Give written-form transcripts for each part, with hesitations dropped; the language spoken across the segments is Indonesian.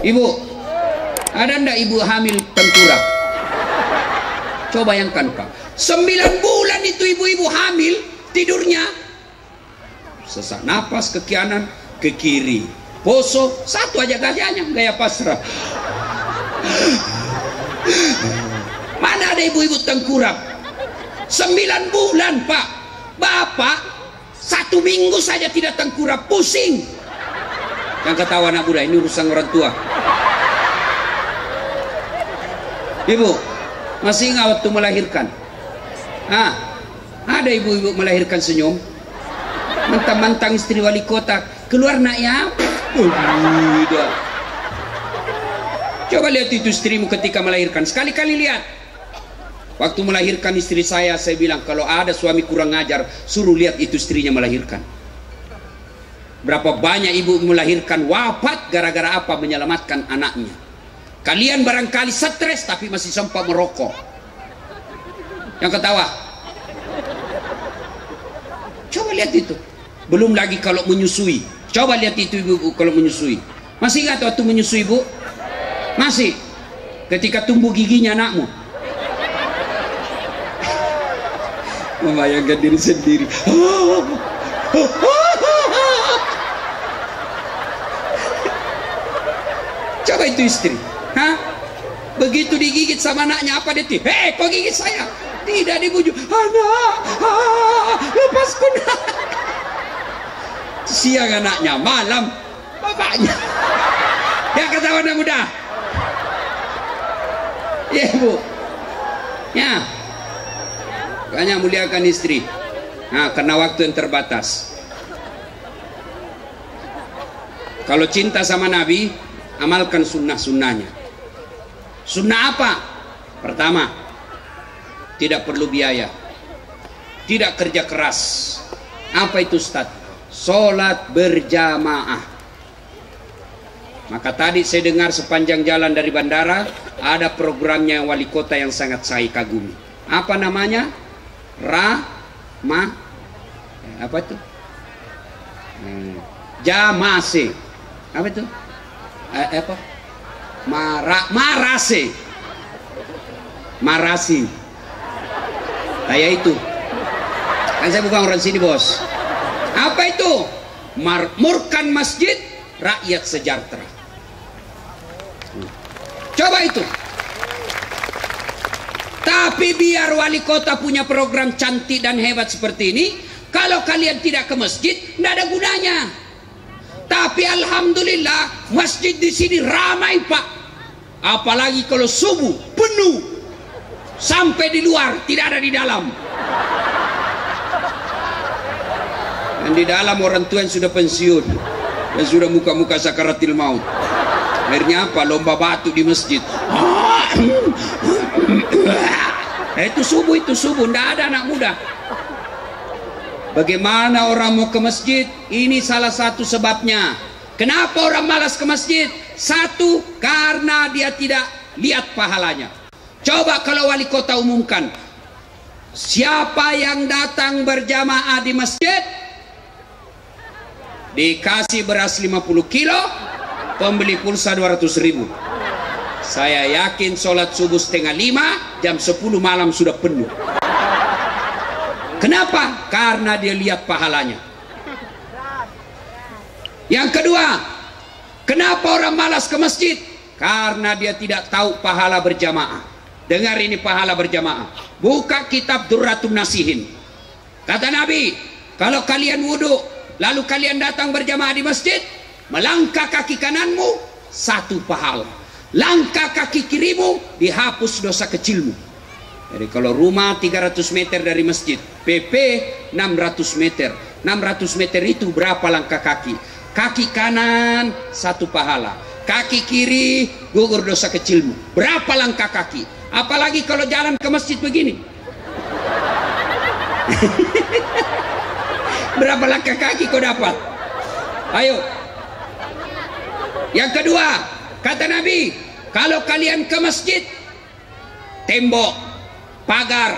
Ibu, ada ndak ibu hamil tengkurap? Coba bayangkan Pak, 9 bulan itu ibu-ibu hamil, tidurnya sesak napas ke kanan, ke kiri, poso, satu aja gayanya, gaya pasrah. Mana ada ibu-ibu tengkurap? 9 bulan Pak. Bapak 1 minggu saja tidak tengkurap, pusing. Yang ketawa anak muda, ini urusan orang tua. Ibu, masih ingat waktu melahirkan? Ada ibu-ibu melahirkan senyum, mentang-mentang istri wali kota, keluar nak ya. Coba lihat itu istrimu ketika melahirkan, sekali-kali lihat. Waktu melahirkan istri saya bilang, kalau ada suami kurang ajar, suruh lihat itu istrinya melahirkan. Berapa banyak ibu melahirkan wafat gara-gara apa? Menyelamatkan anaknya. Kalian barangkali stres tapi masih sempat merokok. Yang ketawa, coba lihat itu. Belum lagi kalau menyusui, coba lihat itu ibu kalau menyusui. Masih ingat waktu menyusui Bu? Masih. Ketika tumbuh giginya anakmu, membayangkan diri sendiri. Coba itu istri, begitu digigit sama anaknya apa dia? Hei, kok gigit saya? Tidak, dibujuk. Anak, lepasku nak. Siang anaknya, malam bapaknya. Ya ketawa anak muda. Ya Bu. Ya. Makanya muliakan istri. Karena waktu yang terbatas. Kalau cinta sama Nabi, amalkan sunnah-sunnahnya. Sunnah apa? Pertama, tidak perlu biaya, tidak kerja keras. Apa itu Ustaz? Sholat berjamaah. Maka tadi saya dengar sepanjang jalan dari bandara ada programnya wali kota yang sangat saya kagumi. Apa namanya? Apa itu? Jamase. Apa itu? Apa? Marasi. Kayak itu. Kan saya bukan orang sini bos. Apa itu? Makmurkan masjid, rakyat sejahtera. Coba itu. Tapi biar wali kota punya program cantik dan hebat seperti ini, kalau kalian tidak ke masjid, tidak ada gunanya. Tapi alhamdulillah masjid di sini ramai Pak. Apalagi kalau subuh penuh sampai di luar, tidak ada di dalam. Dan di dalam orang tua yang sudah pensiun, yang sudah muka-muka sakaratil maut. Akhirnya apa? Lomba batu di masjid. Itu subuh, tidak ada anak muda. Bagaimana orang mau ke masjid? Ini salah satu sebabnya. Kenapa orang malas ke masjid? Satu, karena dia tidak lihat pahalanya. Coba kalau wali kota umumkan, siapa yang datang berjamaah di masjid, dikasih beras 50 kilo, pembeli pulsa 200.000. Saya yakin sholat subuh 4:30, jam 10 malam sudah penuh. Kenapa? Karena dia lihat pahalanya. Yang kedua, kenapa orang malas ke masjid? Karena dia tidak tahu pahala berjamaah. Dengar ini pahala berjamaah. Buka kitab Durratun Nasihin. Kata Nabi, kalau kalian wudhu, lalu kalian datang berjamaah di masjid, melangkah kaki kananmu, 1 pahala. Langkah kaki kirimu, dihapus dosa kecilmu. Jadi kalau rumah 300 meter dari masjid, PP 600 meter. 600 meter itu berapa langkah kaki? Kaki kanan 1 pahala, kaki kiri gugur dosa kecilmu. Berapa langkah kaki? Apalagi kalau jalan ke masjid begini. Berapa langkah kaki kau dapat? Ayo. Yang kedua, kata Nabi, kalau kalian ke masjid, tembok, pagar,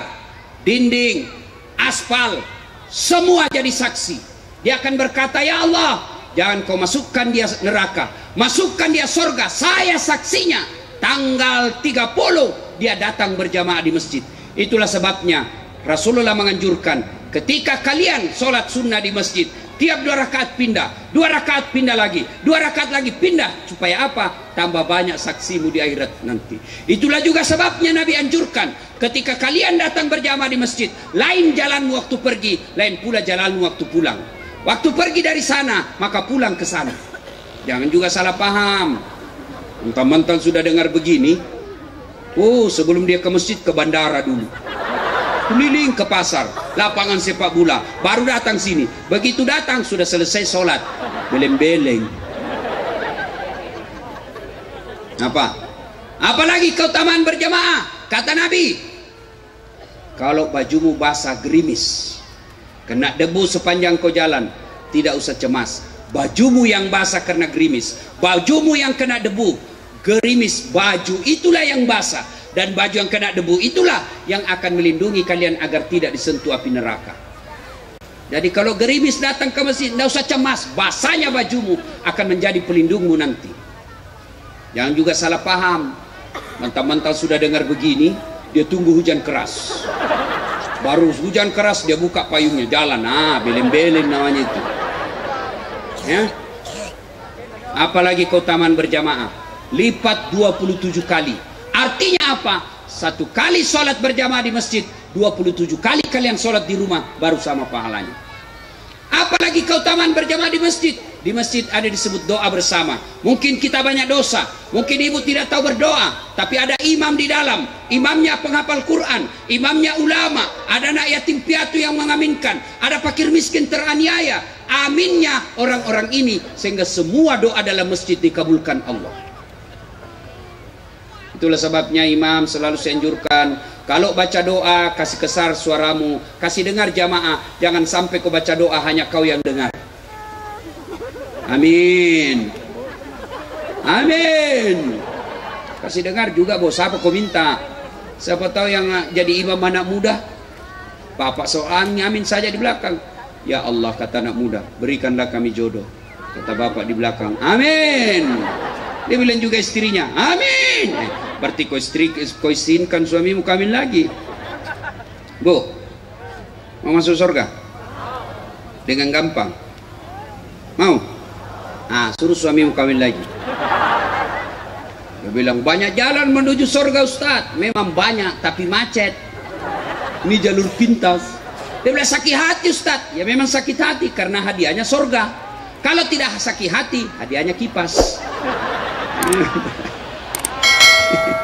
dinding, aspal, semua jadi saksi. Dia akan berkata, ya Allah, Jangan kau masukkan dia neraka, masukkan dia surga. Saya saksinya, tanggal 30 dia datang berjamaah di masjid. Itulah sebabnya Rasulullah menganjurkan, ketika kalian sholat sunnah di masjid, tiap 2 rakaat pindah, 2 rakaat pindah lagi, 2 rakaat lagi pindah. Supaya apa? Tambah banyak saksimu di akhirat nanti. Itulah juga sebabnya Nabi anjurkan, ketika kalian datang berjamaah di masjid, lain jalanmu waktu pergi, lain pula jalanmu waktu pulang. Waktu pergi dari sana, maka pulang ke sana. Jangan juga salah paham. Mentang-mentang sudah dengar begini, sebelum dia ke masjid, ke bandara dulu, keliling ke pasar, lapangan sepak bola, baru datang sini. Begitu datang sudah selesai sholat, beleng-beleng. Apalagi keutamaan berjamaah? Kata Nabi, kalau bajumu basah gerimis, kena debu sepanjang kau jalan, tidak usah cemas. Bajumu yang basah karena gerimis, bajumu yang kena debu, gerimis, baju itulah yang basah, dan baju yang kena debu itulah yang akan melindungi kalian agar tidak disentuh api neraka. Jadi kalau gerimis datang ke masjid, tidak usah cemas, basahnya bajumu akan menjadi pelindungmu nanti. Jangan juga salah paham, mentang-mentang sudah dengar begini, dia tunggu hujan keras. Baru hujan keras dia buka payungnya, jalan. Beleng-beleng namanya itu. Ya. Apalagi keutamaan berjamaah, lipat 27 kali. Artinya apa? 1 kali sholat berjamaah di masjid, 27 kali kalian sholat di rumah, baru sama pahalanya. Apalagi keutamaan berjamaah di masjid. Di masjid ada disebut doa bersama. Mungkin kita banyak dosa, mungkin ibu tidak tahu berdoa, tapi ada imam di dalam. Imamnya penghafal Quran, imamnya ulama, ada anak yatim piatu yang mengaminkan, ada fakir miskin teraniaya, aminnya orang-orang ini, sehingga semua doa dalam masjid dikabulkan Allah. Itulah sebabnya imam selalu saya anjurkan, kalau baca doa kasih kesar suaramu, kasih dengar jamaah. Jangan sampai kau baca doa hanya kau yang dengar. Amin, amin. Kasih dengar juga bos, apa kau minta? Siapa tahu yang jadi imam anak muda, bapak soalnya amin saja di belakang. Ya Allah, kata anak muda, berikanlah kami jodoh. Kata bapak di belakang, amin. Dia bilang juga istrinya, amin. Berarti kau izinkan suamimu kawin lagi. Bu, mau masuk surga? Dengan gampang. Mau? Suruh suamimu kawin lagi. Dia bilang, banyak jalan menuju surga Ustaz. Memang banyak, tapi macet. Ini jalur pintas. Dia bilang, sakit hati Ustaz. Ya memang sakit hati, karena hadiahnya surga. Kalau tidak sakit hati, hadiahnya kipas.